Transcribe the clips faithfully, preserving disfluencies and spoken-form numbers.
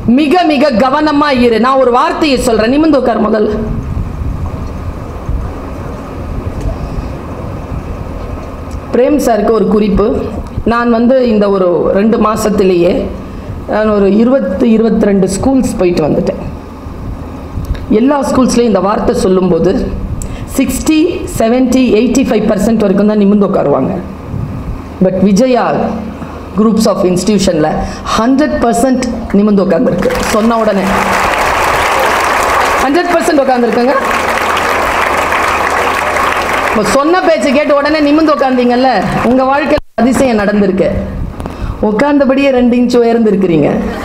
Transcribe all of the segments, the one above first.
மிக மிக கவனமா இரு. நான் ஒரு வார்த்தையை சொல்றேன், நிமிர்ந்து உட்கார் முதல்ல. பிரேம் சாருக்கு ஒரு குறிப்பு. நான் வந்து இந்த ஒரு ரெண்டு மாசத்திலேயே நான் ஒரு இருபத்து இருபத்தி ரெண்டு ஸ்கூல்ஸ் போயிட்டு வந்துட்டேன். எல்லா ஸ்கூல்ஸ்லையும் இந்த வார்த்தை சொல்லும்போது sixty seventy eighty five percent வரைக்கும் தான் நிமிர்ந்து உட்காருவாங்க. பட் விஜயா குரூப்ஸ் ஆஃப் இன்ஸ்டிடியூஷனில் ஹண்ட்ரட் பர்சன்ட் நிமிர்ந்து உட்காந்துருக்கு. சொன்ன உடனே ஹண்ட்ரட் பர்சன்ட் உட்காந்துருக்குங்க. சொன்ன பேச்சு கேட்டு உடனே நிமிர்ந்து உட்காந்தீங்கல்ல, உங்க வாழ்க்கையில் அதிசயம் நடந்திருக்கு. உட்கார்ந்தபடியே ரெண்டு இன்ச் உயர்ந்து இருக்கிறீங்க.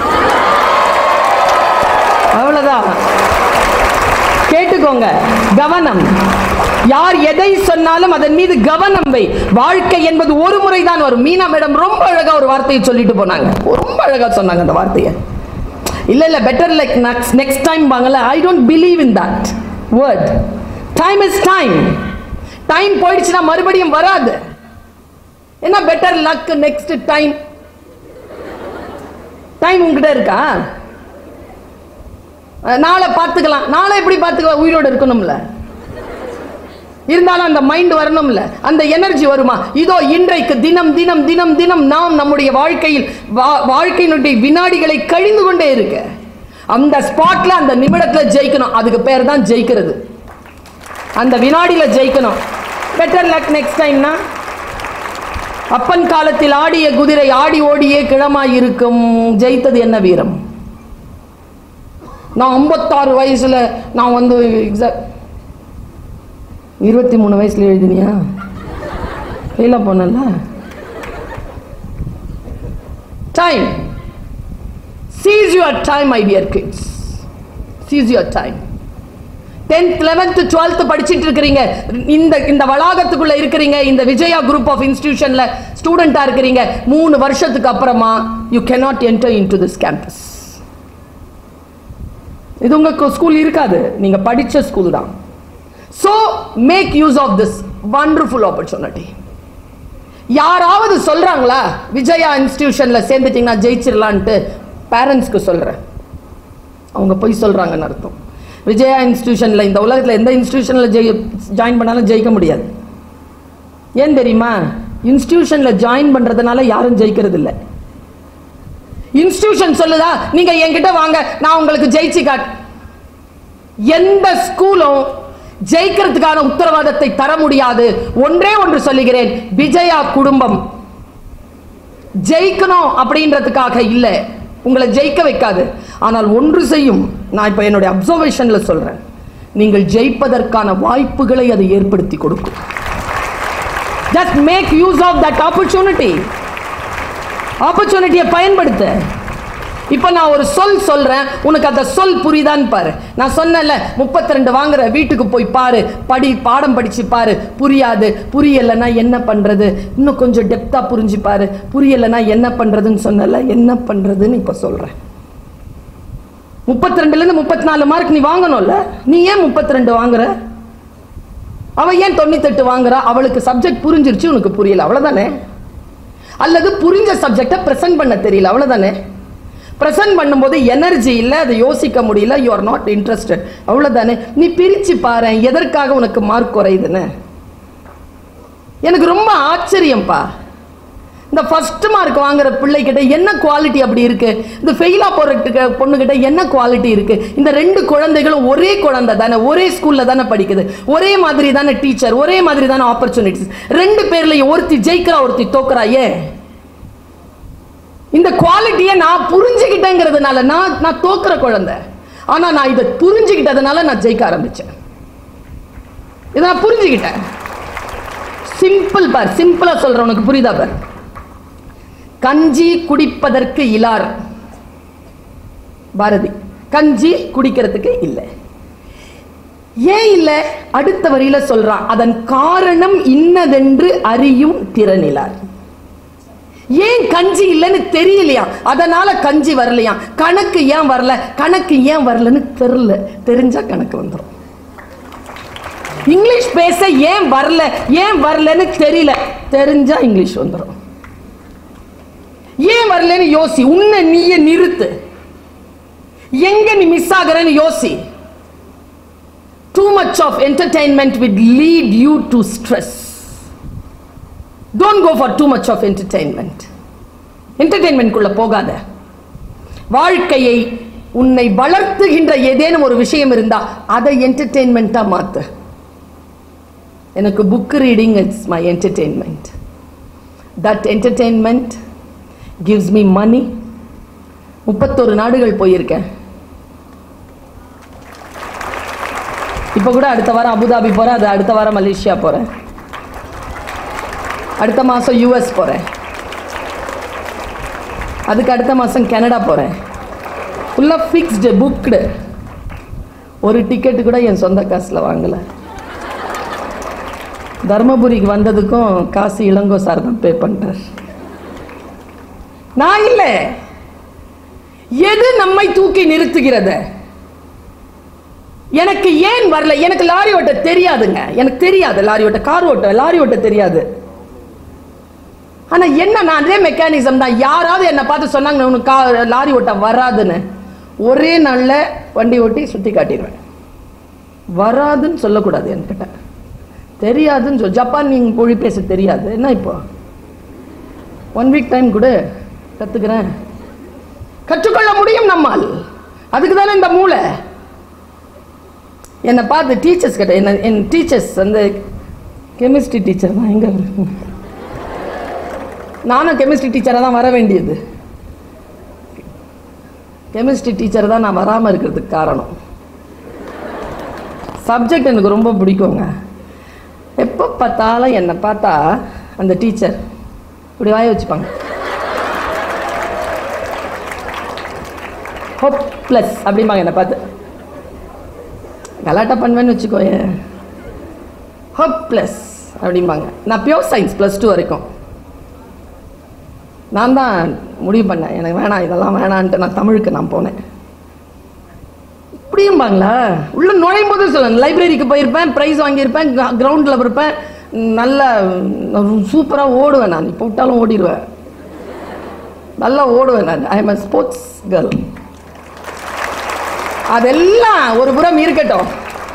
அவ்வளவுதான். கேட்டுக்கோங்க, கவனம். யார் எதை சொன்னாலும் அதன் மீது கவனம் வை. வாழ்க்கை என்பது ஒரு முறை தான் வரும். மீனா மேடம் ரொம்ப அழகா ஒரு வார்த்தையை சொல்லிட்டு போனாங்க. ரொம்ப அழகா சொன்னாங்க அந்த வார்த்தையை. இல்ல இல்ல பெட்டர் லைக் நெக்ஸ்ட் டைம் வாங்கல. I don't believe in that word. Time is time. Time போயிடுச்சுன்னா மறுபடியும் வராது. என்ன better luck next time? Time உங்ககிட்ட இருக்கா? நாளை பார்த்துக்கலாம். நாளை எப்படி பார்த்துக்கலாம்? உயிரோடு இருக்கணும்ல, இருந்தாலும் அந்த மைண்ட் வரணும்ல, அந்த எனர்ஜி வருமா? இதோ இன்றைக்கு தினம் தினம் தினம் தினம் நாம் நம்முடைய வாழ்க்கையில் வாழ்க்கையினுடைய வினாடிகளை கழிந்து கொண்டே இருக்க, அந்த ஸ்பாட்ல அந்த நிமிடத்துல ஜெயிக்கணும். அதுக்கு பேர் தான் ஜெயிக்கிறது. அந்த வினாடியில ஜெயிக்கணும். பெட்டர் லக் நெக்ஸ்ட் டைம்னா, அப்பன் காலத்தில் ஆடிய குதிரை ஆடி ஓடியே கிழமாய் இருக்கும். ஜெயித்தது என்ன வீரம்? நான் ஐம்பத்தாறு வயசுல நான் வந்து இருபத்தி மூணு வயசுல எழுதினியா? ஃபெயிலா போனல. Time. Seize your time, my dear kids. Seize your time. tenth eleventh twelfth படிச்சிட்டு இருக்கீங்க, இந்த இந்த வளாகத்துக்குள்ள இருக்கீங்க, இந்த விஜயா குரூப் ஆஃப் இன்ஸ்டிடியூஷன்ல ஸ்டூடெண்டா இருக்கீங்க. மூணு வருஷத்துக்கு அப்புறமா you cannot enter into this campus. இது உங்க ஸ்கூல் இருக்காது, நீங்க படிச்ச ஸ்கூல் தான். So make use of this wonderful opportunity. யாராவது சொல்றாங்களா விஜயா இன்ஸ்டிடியூஷன்ல சேர்ந்துட்டீங்கன்னா ஜெயிச்சிடலான்ட்டு? பேரண்ட்ஸ்க்கு சொல்றேன், அவங்க போய் சொல்றாங்கன்னு அர்த்தம். விஜயா இன்ஸ்டிடியூஷன்ல இந்த உலகத்தில் எந்த இன்ஸ்டிடியூஷன்ல ஜாயின் பண்ணாலும் ஜெயிக்க முடியாது. ஏன் தெரியுமா? இன்ஸ்டிடியூஷன்ல ஜாயின் பண்றதுனால யாரும் ஜெயிக்கிறது இல்லை. இன்ஸ்டிடியூஷன் சொல்லுதா நீங்க என்கிட்ட வாங்க நான் உங்களுக்கு ஜெயிச்சு காட்டு. எந்த ஸ்கூலும் ஜெயிக்கிறதுக்கான உத்தரவாதத்தை தர முடியாது. ஒன்றே ஒன்று சொல்லுகிறேன், விஜயா குடும்பம் ஜெயிக்கணும் அப்படின்றதுக்காக இல்லை, உங்களை ஜெயிக்க வைக்காது. ஆனால் ஒன்று செய்யும், நான் இப்ப என்னுடைய அப்சர்வேஷன்ல சொல்றேன், நீங்கள் ஜெயிப்பதற்கான வாய்ப்புகளை அது ஏற்படுத்தி கொடுக்கும். Just make use of that opportunity. ஆப்பர்ச்சுனிட்டியை பயன்படுத்த. இப்ப நான் ஒரு சொல் சொல்றேன், உனக்கு அந்த சொல் புரியுதான்னு பாரு. நான் சொன்னேன்ல முப்பத்தி ரெண்டு வாங்குற, வீட்டுக்கு போய் பாரு, படி, பாடம் படிச்சு பாரு. புரியாது, புரியலைன்னா என்ன பண்றது, இன்னும் கொஞ்சம் டெப்தா புரிஞ்சு பாரு. புரியலைன்னா என்ன பண்றதுன்னு சொன்னல, என்ன பண்றதுன்னு இப்ப சொல்றேன். முப்பத்தி ரெண்டுல இருந்து முப்பத்தி நாலு மார்க் நீ வாங்கணும்ல, நீ ஏன் முப்பத்தி ரெண்டு வாங்குற? அவ ஏன் தொண்ணூத்தி எட்டு வாங்குறா? அவளுக்கு சப்ஜெக்ட் புரிஞ்சிருச்சு, உனக்கு புரியல, அவ்வளவுதானே. அல்லது புரிஞ்ச சப்ஜெக்டை பிரசன்ட் பண்ண தெரியல, அவ்வளவுதானே. பிரசன்ட் பண்ணும்போது எனர்ஜி இல்லை, அதை யோசிக்க முடியல, யூ ஆர் நாட் இன்ட்ரெஸ்டட், அவ்வளவுதானே. நீ பிரிச்சு பாரு எதற்காக உனக்கு மார்க் குறையுதுன்னு. எனக்கு ரொம்ப ஆச்சரியம்பா, இந்த ஃபர்ஸ்ட் மார்க் வாங்குற பிள்ளைகிட்ட என்ன குவாலிட்டி அப்படி இருக்கு, இந்த ஃபெயிலா போற பொண்ணுகிட்ட என்ன குவாலிட்டி இருக்கு. இந்த ரெண்டு குழந்தைகளும் ஒரே குழந்தை தானே, ஒரே ஸ்கூல்ல தானே படிக்குது, ஒரே மாதிரி தானே டீச்சர், ஒரே மாதிரி தானே ஆப்பர்ச்சுனிட்டிஸ். ரெண்டு பேர்லயும் ஒருத்தி ஜெயிக்கிறா, ஒருத்தி தோக்குறா. ஏன்? இந்த குவாலிட்டியை நான் புரிஞ்சுக்கிட்டேங்கிறதுனால. நான் நான் தோக்குற குழந்தை, ஆனா நான் இதை புரிஞ்சுக்கிட்டதுனால நான் ஜெயிக்க ஆரம்பிச்சேன். இதை நான் புரிஞ்சுக்கிட்டேன். சிம்பிள் பார், சிம்பிளா சொல்றேன், உனக்கு புரியுதா பார். கஞ்சி குடிப்பதற்கு இலார், பாரதி. கஞ்சி குடிக்கிறதுக்கு இல்லை. ஏன் இல்லை? அடுத்த வரியில சொல்றான், அதன் காரணம் இன்னதென்று அறியும் திறனிலார். ஏன் கஞ்சி இல்லைன்னு தெரியலையா, அதனால கஞ்சி வரலையா. கணக்கு ஏன் வரல, கணக்கு ஏன் வரலன்னு தெரியல, தெரிஞ்சா கணக்கு வந்துடும். இங்கிலீஷ் பேச ஏன் வரல, ஏன் வரலன்னு தெரியல, தெரிஞ்சா இங்கிலீஷ் வந்துடும். ஏன் வரலன்னு யோசி, உன்னை நீயே நிறுத்து. எங்க நீ மிஸ் ஆகுறன்னு யோசி. Too much of entertainment will lead you to stress. Don't go for too much of entertainment. Entertainment குள்ள போகாத. வாழ்க்கையை உன்னை வளர்த்துகின்ற ஏதேனும் ஒரு விஷயம் இருந்தா அதை என்டர்டெயின்மெண்டா மாத்து. எனக்கு book reading it's my entertainment. That entertainment gives me money. முப்பத்தொரு நாடுகள் போயிருக்கேன். இப்போ கூட அடுத்த வாரம் அபுதாபி போறேன், அது அடுத்த வாரம் மலேசியா போறேன், அடுத்த மாசம் யூஎஸ் போறேன், அதுக்கு அடுத்த மாசம் கனடா போறேன். ஃபுல்லா ஃபிக்ஸ்டு புக்டு. ஒரு டிக்கெட்டு கூட என் சொந்த காசுல வாங்கல. தர்மபுரிக்கு வந்ததுக்கும் காசு இளங்கோ சார் தான் பே பண்றார், நான் இல்லை. எது நம்மை தூக்கி நிறுத்துகிறது? எனக்கு ஏன் வரல? எனக்கு லாரி ஓட்ட தெரியாதுங்க, எனக்கு தெரியாது லாரி ஓட்ட, கார் ஓட்ட, லாரி ஓட்ட தெரியாது. ஆனா என்ன, நான் அதே மெக்கானிசம் தான். யாராவது என்ன பார்த்து சொன்னாங்க உனக்கு லாரி ஓட்ட வராதுன்னு, ஒரே நாள்ல வண்டி ஓட்டி சுத்தி காட்டிடுவேன். வராதுன்னு சொல்லக்கூடாது, என்கிட்ட தெரியாதுன்னு சொல். ஜப்பான் நீங்க மொழி பேச தெரியாது, என்ன இப்போ ஒன் வீக் டைம் கூட கத்துக்கிறேன். கற்றுக்கொள்ள முடியும் நம்மால். அதுக்கு தானே இந்த மூளை. என்னை பார்த்து டீச்சர்ஸ் கிட்ட, என்ன என் டீச்சர்ஸ் அந்த கெமிஸ்ட்ரி டீச்சர் தான், எங்க நானும் கெமிஸ்ட்ரி டீச்சராக தான் வர வேண்டியது. கெமிஸ்ட்ரி டீச்சர் தான் நான் வராமல் இருக்கிறதுக்கு காரணம். சப்ஜெக்ட் எனக்கு ரொம்ப பிடிக்குங்க. எப்போ பார்த்தாலும் என்னை பார்த்தா அந்த டீச்சர் இப்படி வாய வச்சுப்பாங்க. ஹோப்லெஸ் அப்படிம்பாங்க என்னை பார்த்து. கலாட்டா பண்ணுவேன்னு வச்சுக்கோய, ஹோப்லெஸ் அப்படிம்பாங்க. நான் பியூர் சயின்ஸ் ப்ளஸ் டூ வரைக்கும். நான் தான் முடிவு பண்ணேன் எனக்கு வேணாம், இதெல்லாம் வேணான்ட்டு நான் தமிழுக்கு நான் போனேன். இப்படியும்பாங்களா? உள்ள நுழையும் போது சொல்லுங்க. லைப்ரரிக்கு போயிருப்பேன், ப்ரைஸ் வாங்கியிருப்பேன், கிரவுண்டில் இருப்பேன், நல்லா சூப்பராக ஓடுவேன். நான் இப்போ விட்டாலும் ஓடிடுவேன், நல்லா ஓடுவேன். நான் I am a sports girl. அதெல்லாம் ஒரு புறம் இருக்கட்டும்.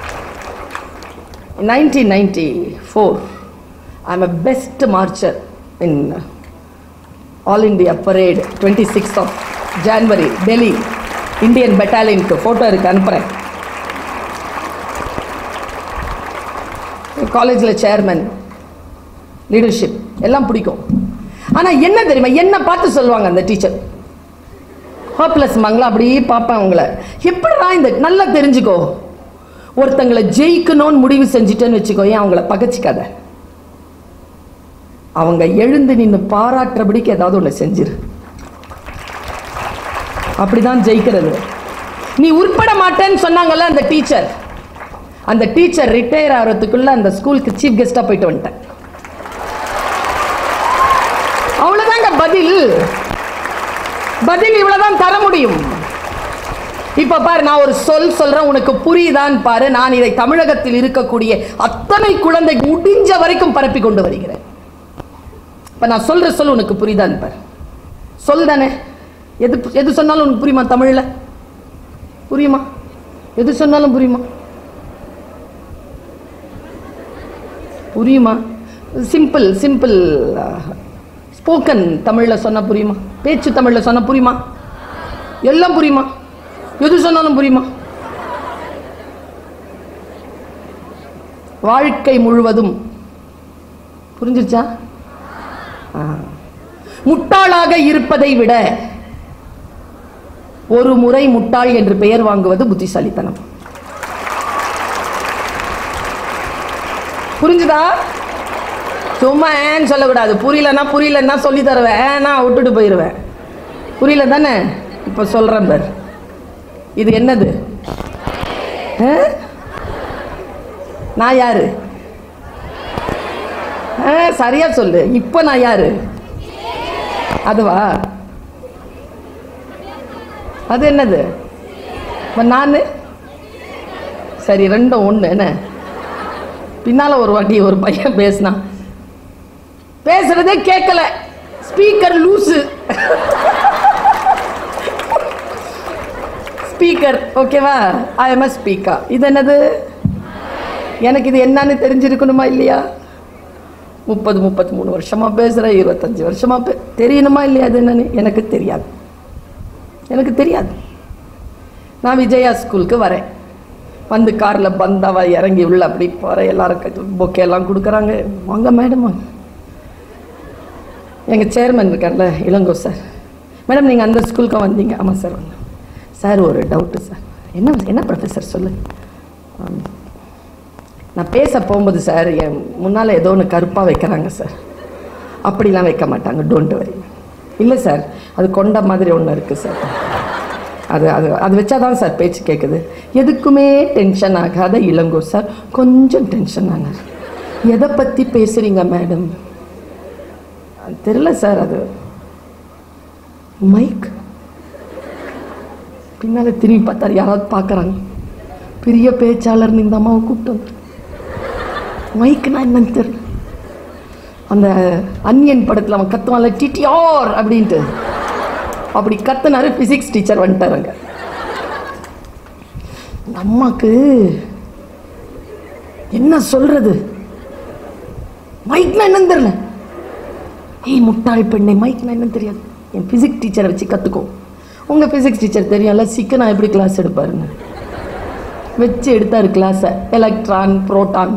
Nineteen ninety four I am a best marcher in all India parade. Twenty six of January Delhi Indian பெட்டாலியனுக்கு ஃபோட்டோ இருக்கு, அனுப்புகிறேன். காலேஜில் சேர்மன், லீடர்ஷிப் எல்லாம் பிடிக்கும். ஆனால் என்ன தெரியுமா, என்ன பார்த்து சொல்லுவாங்க அந்த டீச்சர், ஹோப்லெஸ் மங்களா. அப்படியே பார்ப்பேன் உங்களை. எப்படிடா இந்த, நல்லா தெரிஞ்சுக்கோ, ஒருத்தங்களை ஜெயிக்கணும்னு முடிவு செஞ்சுட்டேன்னு வச்சுக்கோ, ஏன் அவங்கள பகச்சிக்காத. அவங்க எழுந்து நின்று பாராட்டுறபடிக்கு ஏதாவது ஒன்று செஞ்சிரு. அப்படிதான் ஜெயிக்கிறது. நீ உட்பட மாட்டேன்னு சொன்னாங்கல்ல அந்த டீச்சர், அந்த டீச்சர் ரிட்டையர் ஆகிறதுக்குள்ள அந்த ஸ்கூலுக்கு சீஃப் கெஸ்டா போயிட்டு வந்துட்டேன். அவ்வளவுதாங்க பதில். பதில் இவ்வளவுதான் தர முடியும். இப்ப பாரு, நான் ஒரு சொல் சொல்றேன், உனக்கு புரியுதான் பாரு. நான் இதை தமிழகத்தில் இருக்கக்கூடிய அத்தனை குழந்தை முடிஞ்ச வரைக்கும் பரப்பி கொண்டு வருகிறேன். இப்ப நான் சொல்ற சொல் உனக்கு புரியுதான் பாரு. சொல் தானே, எது எது சொன்னாலும் உனக்கு புரியுமா? தமிழ்ல புரியுமா? எது சொன்னாலும் புரியுமா? புரியுமா? சிம்பிள் சிம்பிள் ஸ்போக்கன் தமிழ்ல சொன்னா புரியுமா? பேச்சு தமிழ்ல சொன்னா புரியுமா? எல்லாம் புரியுமா? எது சொன்னாலும் புரியுமா? வாழ்க்கை முழுவதும் புரிஞ்சிருச்சா? முட்டாளாக இருப்பதை விட ஒரு முறை முட்டாள் என்று பெயர் வாங்குவது புத்திசாலித்தனம். புரிஞ்சுதா? சும்மா ஏன்னு சொல்லக்கூடாது. புரியலன்னா புரியலன்னா சொல்லி தருவேன், ஏன்னா விட்டுட்டு போயிடுவேன். புரியல தானே? இப்ப சொல்றேன் பார், இது என்னது? நான் யாரு? சரியா சொல்லு. இப்ப நான் யாரு? அதுவா? அது என்னது? நானு சரி, ரெண்டும் ஒண்ணு. என்ன பின்னால ஒரு வாட்டி ஒரு பையன் பேசினா, பேசுறதே கேட்கல, ஸ்பீக்கர் லூசு. ஸ்பீக்கர். ஓகேவா? I am a speaker. இது என்னது? எனக்கு இது என்னன்னு தெரிஞ்சிருக்கணுமா இல்லையா? முப்பது முப்பத்தி மூணு வருஷமா பேசுகிறேன், இருபத்தஞ்சி வருஷமா பே தெரியணுமா இல்லையா? அது என்னன்னு எனக்கு தெரியாது. எனக்கு தெரியாது. நான் விஜயா ஸ்கூலுக்கு வரேன். வந்து காரில் பந்தாவா இறங்கி உள்ள அப்படி போகிறேன். எல்லாரும் பொக்கே எல்லாம் கொடுக்குறாங்க. வாங்க மேடம் வாங்க. எங்கள் சேர்மன் இருக்கார்ல இளங்கோ சார், மேடம் நீங்கள் அந்த ஸ்கூலுக்கு வந்தீங்க? ஆமாம் சார் வந்தேன். சார் ஒரு டவுட்டு சார். என்ன என்ன ப்ரொஃபஸர் சொல்லு. நான் பேச போகும்போது சார் என் முன்னால் ஏதோ ஒன்று கருப்பாக வைக்கிறாங்க சார். அப்படிலாம் வைக்க மாட்டாங்க, டோன்ட் வரி. இல்லை சார், அது கொண்ட மாதிரி ஒன்று இருக்குது சார். அது அது அது வச்சாதான் சார் பேச்சு கேட்குது. எதுக்குமே டென்ஷன் ஆகாத இளங்கோ சார் கொஞ்சம் டென்ஷன் ஆனார். எதை பற்றி பேசுகிறீங்க மேடம்? தெரியல சார். அது மைக். பின்னால் திரும்பி பார்த்தார், யாராவது பார்க்குறாங்க. பெரிய பேச்சாளர் இந்த அம்மாவை கூப்பிட்டு வந்து மைக்குனா என்னன்னு தெரியல. அந்த அன்னியன் படத்தில் அவன் கத்துவான்ல டிடிஆர் அப்படின்ட்டு, அப்படி கத்துனாரு. Physics teacher வந்துட்டாருங்க. அம்மாக்கு என்ன சொல்றது, மைக்னா என்னன்னு தெரியல. ஏய் முட்டாள் பெண்ணை, மைக்னா என்னன்னு தெரியாது. என் பிசிக்ஸ் டீச்சரை வச்சு கற்றுக்கோ. உங்கள் பிசிக்ஸ் டீச்சர் தெரியும்ல, சிக்கனா எப்படி கிளாஸ் எடுப்பாருன்னு வச்சு எடுத்தார் கிளாஸை. எலக்ட்ரான், புரோட்டான்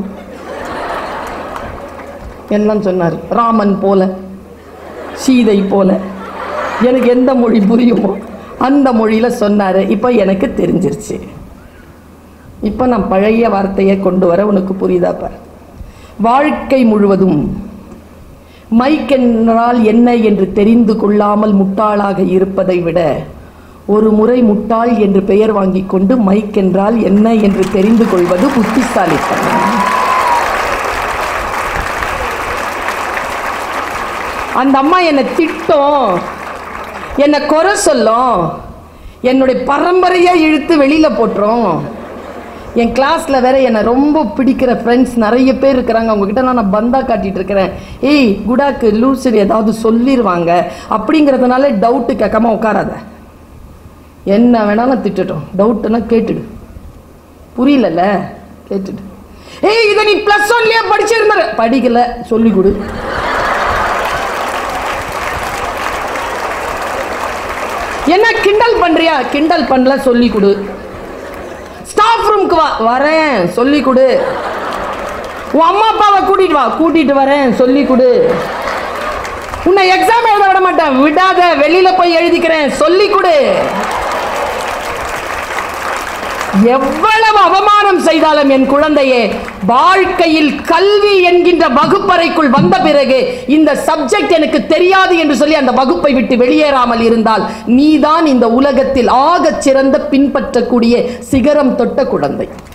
எல்லாம் சொன்னார். ராமன் போல, சீதை போல, எனக்கு எந்த மொழி புரியுமோ அந்த மொழியில் சொன்னார். இப்போ எனக்கு தெரிஞ்சிருச்சு. இப்போ நான் பழைய வார்த்தையை கொண்டு வர உனக்கு புரியுதா பார். வாழ்க்கை முழுவதும் மைக் என்றால் என்ன என்று தெரிந்து கொள்ளாமல் முட்டாளாக இருப்பதை விட ஒரு முறை முட்டாள் என்று பெயர் வாங்கி கொண்டு மைக் என்றால் என்ன என்று தெரிந்து கொள்வது புத்திசாலித்தனம். அந்த அம்மா என்னை திட்டும், என்னை குறை சொல்லும், என்னுடைய பரம்பரையா இழுத்து வெளியில போட்டுரும். என் கிளாஸ்ல வேற என்னை ரொம்ப பிடிக்கிற ஃப்ரெண்ட்ஸ் நிறைய பேர் இருக்கிறாங்க. அவங்ககிட்ட நான் பந்தா காட்டிட்டு இருக்கிறேன். ஏய் குடாக்கு லூசு ஏதாவது சொல்லிடுவாங்க அப்படிங்கிறதுனால டவுட்டு கேட்காம உட்காராத. என்ன வேணாலும் திட்டட்டும், டவுட்னா கேட்டுடு. புரியல கேட்டுடு. ஏய் இதை நீ பிளஸ் ஒன்லயே படிச்சிருந்த, படிக்கல சொல்லி கொடு. என்ன கிண்டல் பண்றியா? கிண்டல் பண்ணல, சொல்லி கொடு. ஸ்டாஃப் ரூமுக்கு வா, வரேன், சொல்லி கொடு. உன் அம்மா அப்பாவை கூட்டிட்டு வா, கூட்டிட்டு வரேன், சொல்லி கொடு. உன்னை எக்ஸாம் எழுத விட மாட்டேன், விடாத, வெளியில போய் எழுதிக்கிறேன், சொல்லி கொடு. எவ்வளவு அவமானம் செய்தாலும் என் குழந்தையே, வாழ்க்கையில் கல்வி என்கின்ற வகுப்பறைக்குள் வந்த பிறகு இந்த சப்ஜெக்ட் எனக்கு தெரியாது என்று சொல்லி அந்த வகுப்பை விட்டு வெளியேறாமல் இருந்தால் நீதான் இந்த உலகத்தில் ஆகச் சிறந்த பின்பற்றக்கூடிய சிகரம் தொட்ட குழந்தை.